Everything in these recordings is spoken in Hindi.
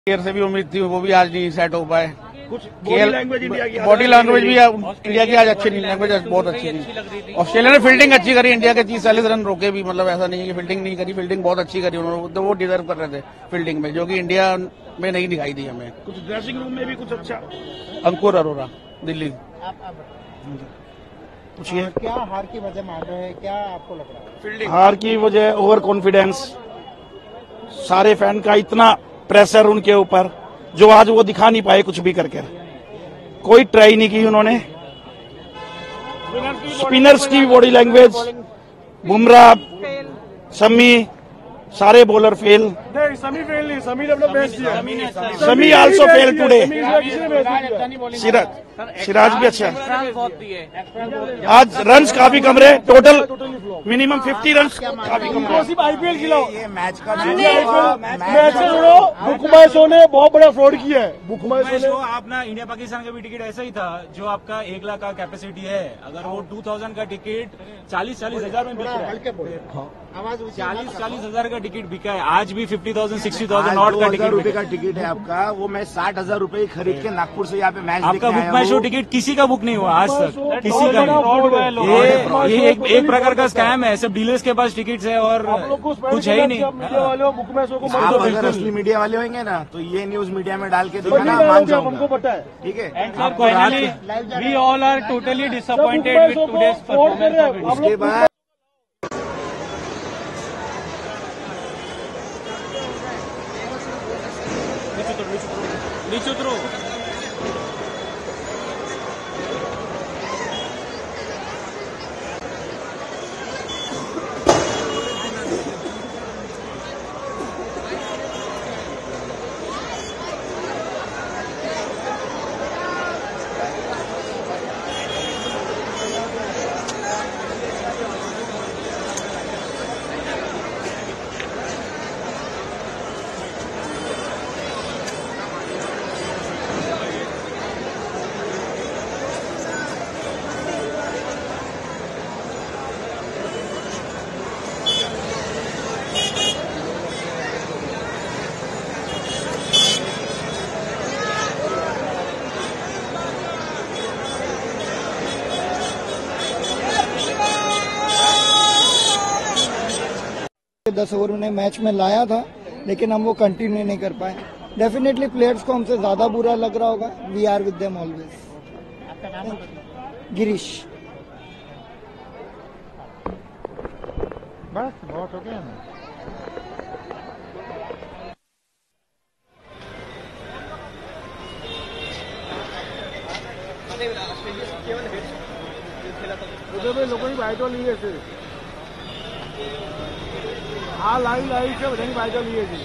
ईयर से भी उम्मीद थी, वो भी आज नहीं सेट हो पाए। कुछ बॉडी लैंग्वेज इंडिया की भी इंडिया की आज अच्छी नहीं, लैंग्वेज बहुत अच्छी थी। ऑस्ट्रेलिया ने फील्डिंग अच्छी करी, इंडिया के 30-40 रन रोके भी, मतलब ऐसा नहीं है कि फील्डिंग नहीं करी, फील्डिंग बहुत अच्छी करी उन्होंने, तो वो डिजर्व कर रहे थे फील्डिंग में, जो कि इंडिया में नहीं दिखाई दी हमें। कुछ ड्रेसिंग रूम में भी कुछ अच्छा। अंकुर अरोरा, दिल्ली। पूछिए, क्या हार की वजह मान रहे हैं, क्या आपको लग रहा है? फील्डिंग हार की वजह ओवर कॉन्फिडेंस, सारे फैन का इतना प्रेशर उनके ऊपर, जो आज वो दिखा नहीं पाए कुछ भी करके। कोई ट्राई नहीं की उन्होंने। स्पिनर्स की बॉडी लैंग्वेज, बुमराह, शमी, सारे बॉलर फेल। समी फेल नहीं, समी ने अपना बेस्ट दिया। Shami also fail today. Siraj भी अच्छा है। आज रन्स काफी कम रहे, टोटल मिनिमम 50 रन्स काफी कम रहे। सिर्फ आईपीएल खिलाओ, ये मैच का मैच से जुड़ो। बुकमाई शो ने बहुत बड़ा फ्रॉड किया है। बुकमाई शो ने आप ना इंडिया पाकिस्तान का भी टिकट ऐसा ही था, जो आपका 1 लाख का कैपेसिटी है, अगर वो 2000 का टिकट 40-40 हजार में बिक रहा है, 40-40 हजार का टिकट बिका है। आज भी 50,000 60,000 नॉट का टिकट ₹2,000 का टिकट है आपका, वो मैं 60,000 रुपए खरीद के नागपुर से यहाँ पे मैच आपका बुक माई शो टिकट किसी का बुक नहीं हुआ आज तक, किसी का नहीं। ये एक प्रकार का स्कैम है, सब डीलर्स के पास टिकट्स है और कुछ है ही नहीं। मीडिया वाले हो, बुकमाई शो को आप अगर असली मीडिया वाले होंगे ना, तो ये न्यूज मीडिया में डाल के दिखाना, मान जाऊंगा। हमको पता है। ठीक है, आपको We all are totally disappointed with today's performance of India. उसके बाद नीचे उतरो। दस ओवर ने मैच में लाया था, लेकिन हम वो कंटिन्यू नहीं कर पाए। डेफिनेटली प्लेयर्स को हमसे ज्यादा बुरा लग रहा होगा। We are with them always. Girish. बस बहुत हो गया ना। લોકોની બાઈટો લઈએ છે, આ લાઈવ છે, બધાની બાઈટો લઈએ છે।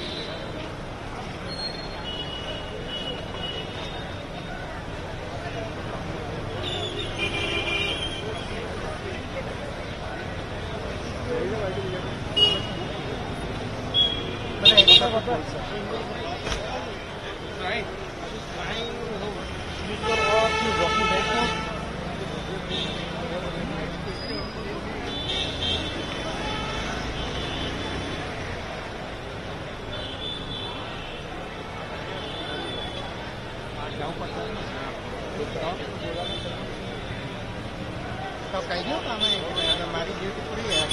तो कहीं काम है, हमारी ड्यूटी पूरी है।